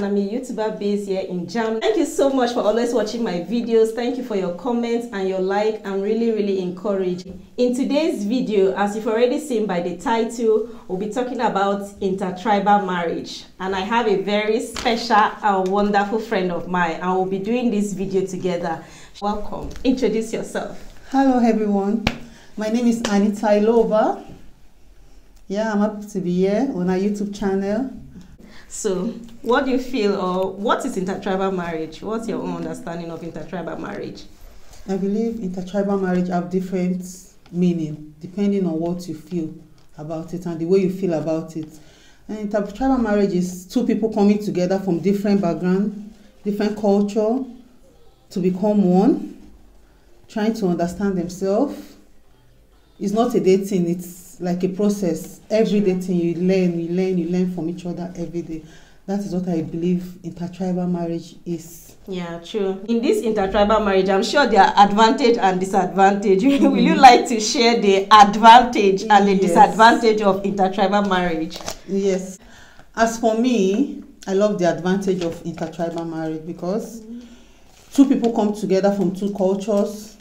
and I'm a YouTuber based here in Germany. Thank you so much for always watching my videos. Thank you for your comments and your like. I'm really encouraged. In today's video, as you've already seen by the title, we'll be talking about intertribal marriage. And I have a very special and wonderful friend of mine, and we'll be doing this video together. Welcome. Introduce yourself. Hello everyone. My name is Anita Ilova. Yeah, I'm happy to be here on our YouTube channel. So, what do you feel, or what is intertribal marriage? What's your own understanding of intertribal marriage? I believe intertribal marriage have different meaning depending on what you feel about it and the way you feel about it. And intertribal marriage is two people coming together from different background, different culture to become one, trying to understand themselves. It's not a dating, it's like a process. Every day thing you learn from each other every day. That is what I believe intertribal marriage is. Yeah, true. In this intertribal marriage, I'm sure there are advantage and disadvantage. Will you like to share the advantage and the disadvantage of intertribal marriage? Yes. As for me, I love the advantage of intertribal marriage because two people come together from two cultures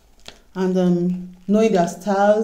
and knowing their styles,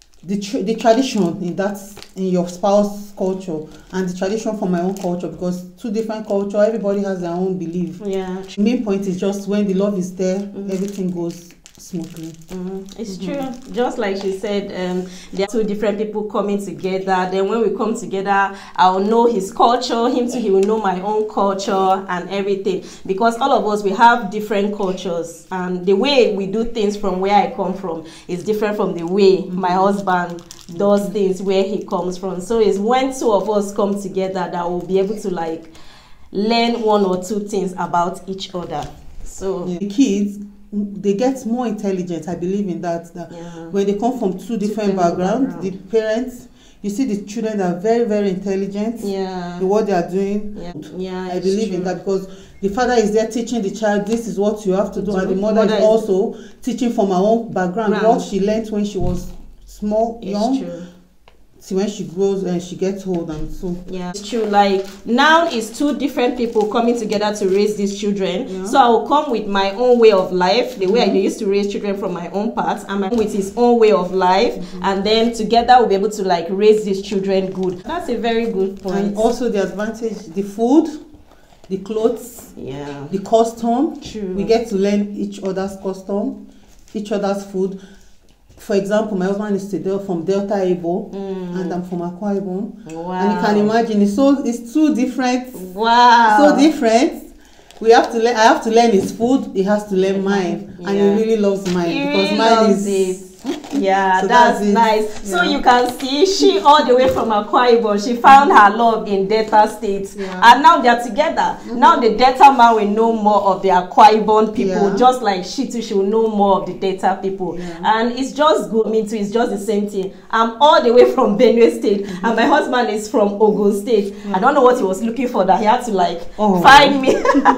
the tradition in your spouse's culture and the tradition from my own culture, because two different culture, everybody has their own belief. Yeah. The main point is just when the love is there, everything goes smoothly. It's true. Just like she said, there are two different people coming together. Then when we come together, I'll know his culture, him too, he will know my own culture and everything. Because all of us, we have different cultures, and the way we do things from where I come from is different from the way my husband does things where he comes from. So it's when two of us come together that we'll be able to like learn one or two things about each other. So the kids, they get more intelligent. I believe in that. When they come from two different backgrounds, the parents, you see the children are very intelligent. Yeah. In what they are doing. Yeah. I believe in that because the father is there teaching the child this is what you have to do, and the mother is also teaching from her own background what she learned when she was small, young. True. See, when she grows and she gets old, and so it's true. Like now it's two different people coming together to raise these children. So I will come with my own way of life, the way I used to raise children from my own part, and my with his own way of life, and then together we'll be able to like raise these children good. That's a very good point. And also the advantage, the food, the clothes, the custom. True. We get to learn each other's custom, each other's food. For example, my husband is from Delta Igbo, and I'm from Akwa Ibom. Wow. And you can imagine, it's two different. Wow. So different. I have to learn his food. He has to learn mine, and he really loves mine because mine is. Yeah, so that's nice. So you can see she all the way from Akwa Ibom, she found her love in Delta State, and now they are together. Now the Delta man will know more of the Akwa Ibom people, just like she too, she will know more of the Delta people. And it's just good. Me too, it's just the same thing. I'm all the way from Benue State, and my husband is from Ogun State. I don't know what he was looking for, that he had to like find me,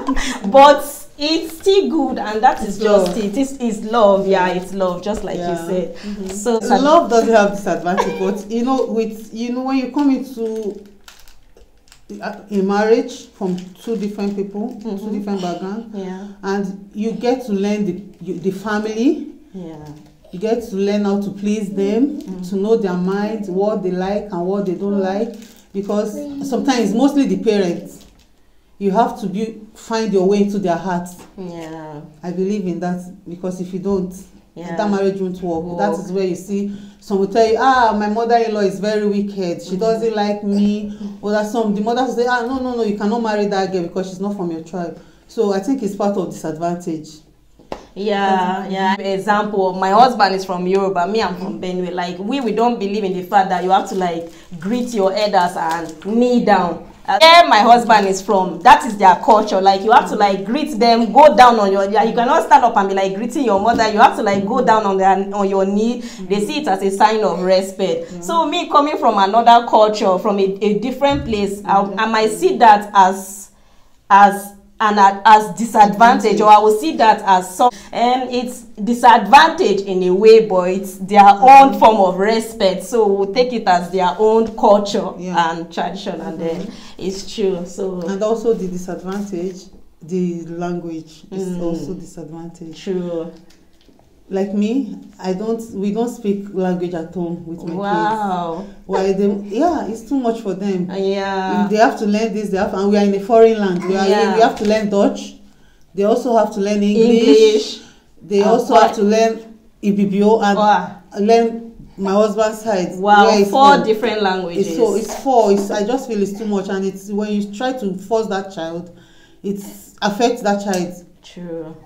but it's still good, and that is just it. It's love. Yeah, it's love, just like you said. So love doesn't have disadvantage, but when you come into a marriage from two different people, two different backgrounds, and you get to learn the family. You get to learn how to please them, to know their minds, what they like and what they don't like, because sometimes mostly the parents. You have to find your way into their hearts. I believe in that, because if you don't, that marriage won't work. That is where you see some will tell you, my mother-in-law is very wicked. She doesn't like me. Or that the mothers say, no, you cannot marry that girl because she's not from your tribe. So I think it's part of disadvantage. Example, my husband is from Yoruba, me I'm from Benue. Like we don't believe in the fact that you have to like greet your elders and kneel down. Where my husband is from, that is their culture. Like you have to like greet them, go down on your. You cannot stand up and be like greeting your mother. You have to like go down on your knee. They see it as a sign of respect. So me coming from another culture, from a different place, I might see that as and as disadvantage, or I will see that as some, it's disadvantage in a way, but it's their own form of respect. So we'll take it as their own culture and tradition, and then it's true. So and also the disadvantage, the language is also disadvantage. True. Like me, we don't speak language at home with my kids. Why it's too much for them. Yeah. They have to learn this, and we are in a foreign land. We have to learn Dutch. They also have to learn English. They also have to learn Ibibio and learn my husband's side. Wow, 4 different languages. It's 4. I just feel it's too much, and it's when you try to force that child, it affects that child. True.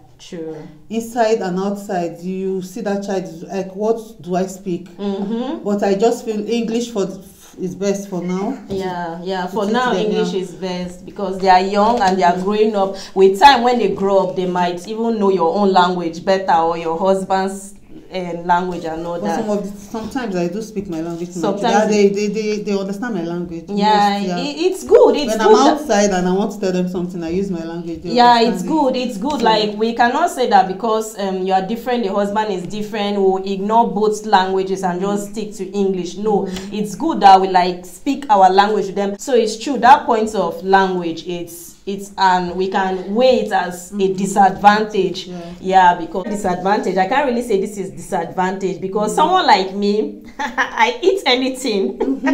Inside and outside, you see that child like, what do I speak? But I just feel English is best for now. For now English is best, because they are young and they are growing up. With time, when they grow up, they might even know your own language better, or your husband's language and all that. Sometimes I do speak my language. Sometimes they understand my language. It's good. When I'm outside and I want to tell them something, I use my language. It's good. Like, we cannot say that because you are different, the husband is different, we'll ignore both languages and just stick to English. No, it's good that we like speak our language to them. So it's true, that point of language, it's and we can weigh it as a disadvantage. Because disadvantage, I can't really say this is disadvantage, because someone like me, I eat anything.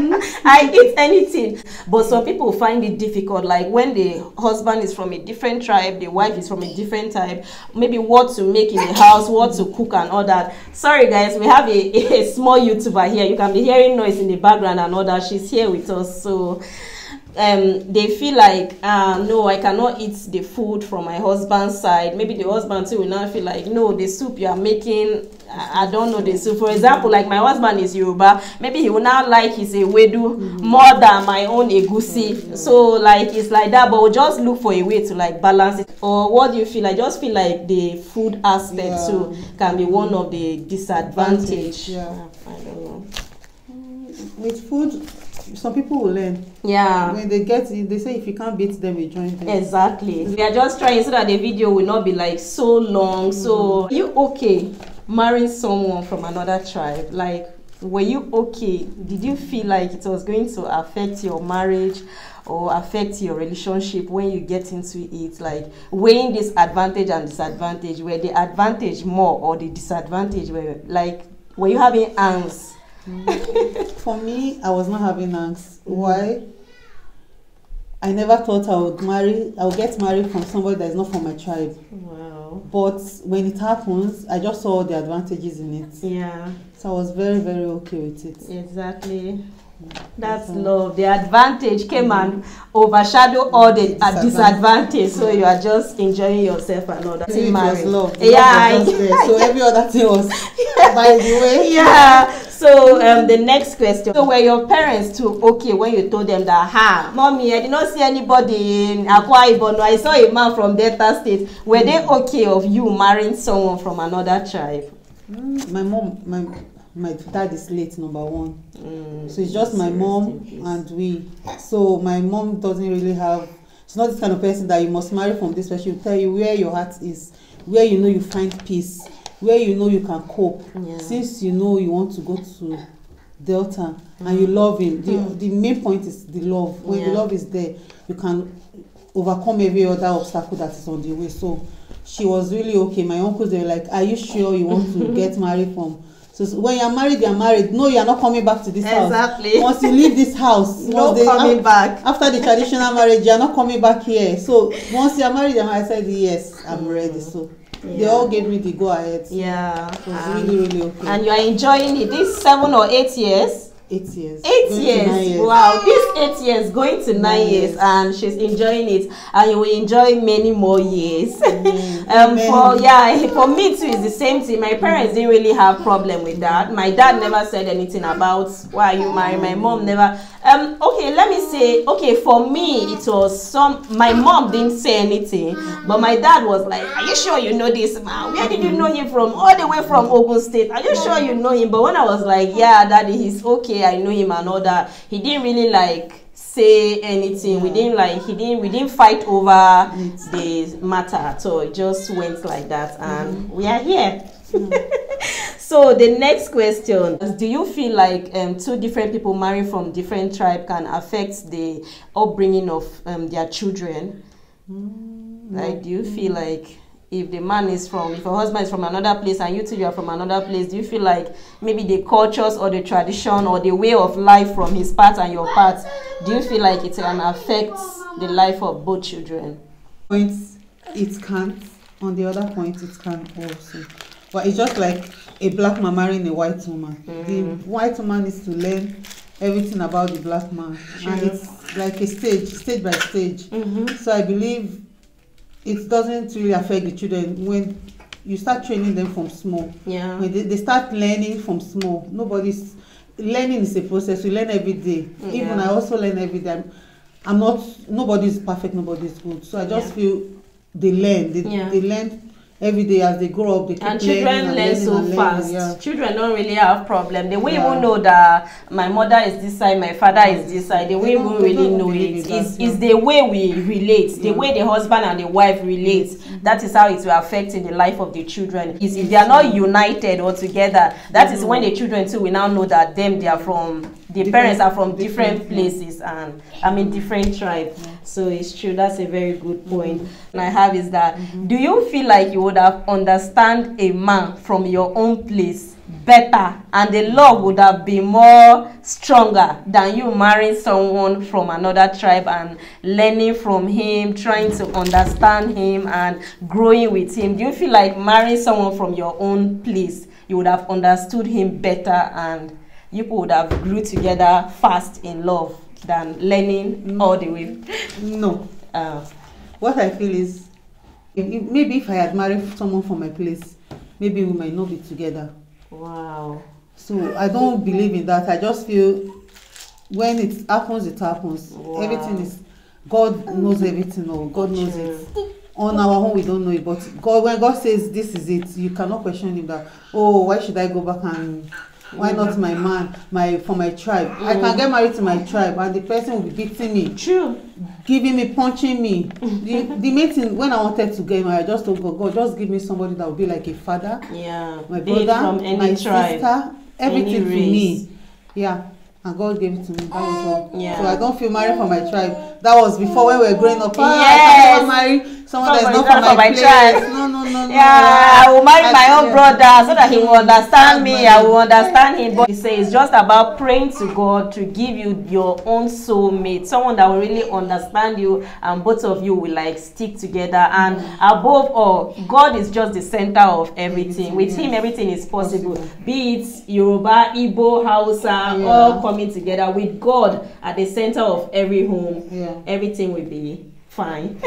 I eat anything. But some people find it difficult, like when the husband is from a different tribe, the wife is from a different type, maybe what to make in the house, what to cook and all that. Sorry guys, we have a small YouTuber here. You can be hearing noise in the background and all that. She's here with us. So they feel like, no, I cannot eat the food from my husband's side. Maybe the husband too will now feel like, no, the soup you are making, I don't know the soup. For example, like my husband is Yoruba, maybe he will now like his ewedu more than my own egusi. So like, it's like that, but we'll just look for a way to like balance it. Or what do you feel? I just feel like the food aspect too can be one of the disadvantage. I don't know. With food, some people will learn. When they get it, they say if you can't beat them, you join them. Exactly. We are just trying so that the video will not be like so long. So, are you okay marrying someone from another tribe? Like, were you okay? Did you feel like it was going to affect your marriage or affect your relationship when you get into it? Like, weighing this advantage and disadvantage, were the advantage more or the disadvantage were you having angst? For me, I was not having angst. Why? I never thought I would get married from somebody that is not from my tribe. Wow. But when it happens, I just saw the advantages in it. So I was very, very okay with it. Exactly. That's love. The advantage came and overshadowed all the disadvantage. So you are just enjoying yourself and all that. It was love. So every other thing was by the way. So the next question. So were your parents too okay when you told them that, mommy, I did not see anybody in Akwa Ibom, I saw a man from Delta State. Were they okay of you marrying someone from another tribe? My dad is late, number one. So it's just my mom and we. So my mom doesn't really have, she's not this kind of person that you must marry from this person. She'll tell you where your heart is, where you know you find peace, where you know you can cope. Since you know you want to go to Delta and you love him, the main point is the love. When the love is there, you can overcome every other obstacle that is on the way. So she was really okay. My uncles, they were like, are you sure you want to get married from? So when you're married, you're married. No, you're not coming back to this house. Exactly. Once you leave this house, coming back. After the traditional marriage, you're not coming back here. So once you're married, I said, yes, I'm ready. So they all gave me the go ahead. It was really, really okay. And you're enjoying it. This 7 or 8 years? 8 years. 8 years. Wow, this 8 years going to 9 years, and she's enjoying it, and you will enjoy many more years. For me too, it's the same thing. My parents didn't really have problem with that. My dad never said anything about why are you married. My mom never. Okay, let me say. Okay, for me, it was my mom didn't say anything, but my dad was like, "Are you sure you know this man? Where did you know him from? All the way from Ogun State. Are you sure you know him?" But when I was like, "Yeah, daddy, he's okay. I know him and all that," he didn't really like say anything. We didn't like, we didn't fight over the matter at all. It just went like that, and we are here. So the next question is, do you feel like two different people marrying from different tribe can affect the upbringing of their children? Like, do you feel like if the man is from, if a husband is from another place and you two are from another place, do you feel like maybe the cultures or the tradition or the way of life from his part and your part, do you feel like it can affect the life of both children? Points, it can't. On the other point, it can also. But it's just like a black man marrying a white woman. The white woman needs to learn everything about the black man. And it's like a stage by stage. So I believe it doesn't really affect the children when you start training them from small. When they start learning from small. Learning is a process. We learn every day. Even I also learn every day. Nobody's perfect, nobody's good. So I just feel they learn. They learn every day as they grow up. They keep and children learn so fast. Children don't really have problem. They won't even know that my mother is this side, my father is this side. They won't even really know it. It's the way we relate, the way the husband and the wife relate. That is how it will affect in the life of the children. If they are not united or together, that is when the children too will now know that they are from, the parents are from different places and different tribes. So it's true. That's a very good point. And I have is that, do you feel like you would have understand a man from your own place better and the love would have been more stronger than you marrying someone from another tribe and learning from him, trying to understand him and growing with him? Do you feel like marrying someone from your own place, you would have understood him better and you would have grew together fast in love than learning all the way? No. What I feel is, maybe if I had married someone from my place, maybe we might not be together. Wow. So I don't believe in that. I just feel when it happens, it happens. Wow. Everything is, God knows everything. Or God knows it. On our own, we don't know it. But God, when God says this is it, you cannot question him that, oh, why should I go back and why not my man, from my tribe? I can get married to my tribe and the person will be beating me. True. Giving me, punching me. The main thing, when I wanted to get married, I just told God, just give me somebody that will be like a father. Yeah. My brother, from any my tribe, sister, everything to me. Yeah. And God gave it to me. That was all. Yeah. So I don't feel married for my tribe. That was before when we were growing up. I can never marry someone that is not from my tribe. No. Yeah, I will marry my own brother so that he will understand me. I will understand him. But he says it's just about praying to God to give you your own soulmate, someone that will really understand you, and both of you will like stick together. And above all, God is just the center of everything. With him, everything is possible. Be it Yoruba, Igbo, Hausa, all coming together. With God at the center of every home, everything will be fine.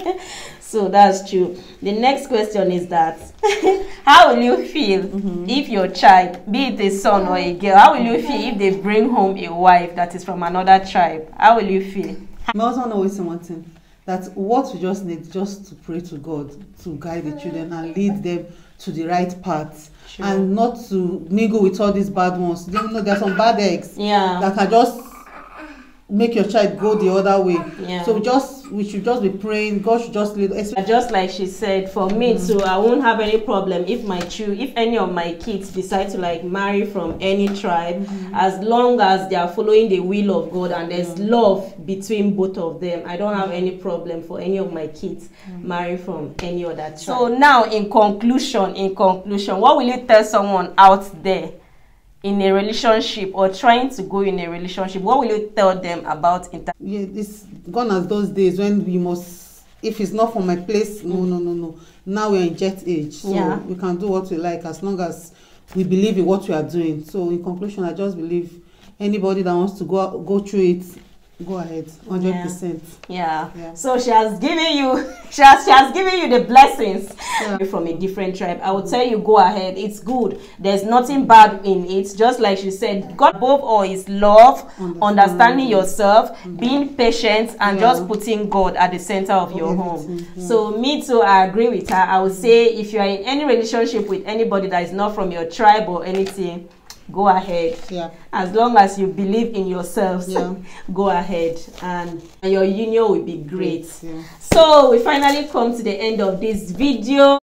So that's true. The next question is that how will you feel if your child, be it a son or a girl, how will you feel if they bring home a wife that is from another tribe? How will you feel? My husband always say one thing, that what we just need just to pray to God to guide the children and lead them to the right path. Sure. And not to mingle with all these bad ones. You know, there are some bad eggs that can just make your child go the other way. So we should just be praying. God should just lead. Just like she said, for me too, I won't have any problem if any of my kids decide to like marry from any tribe, as long as they are following the will of God and there's love between both of them. I don't have any problem for any of my kids marry from any other tribe. So now, in conclusion, what will you tell someone out there in a relationship or trying to go in a relationship? What will you tell them about it? It's gone as those days when we must, if it's not from my place, no. Now we're in jet age, so we can do what we like as long as we believe in what we are doing. So in conclusion, I just believe anybody that wants to go through it, go ahead, 100%. Yeah. So she has given you, she has given you the blessings from a different tribe. I would tell you, go ahead. It's good. There's nothing bad in it. Just like she said, God above all is love, understanding yourself, being patient, and just putting God at the center of your home. So me too, I agree with her. I would say if you are in any relationship with anybody that is not from your tribe or anything, go ahead. Yeah. As long as you believe in yourselves, yeah. go ahead, and your union will be great. Yeah. So we finally come to the end of this video.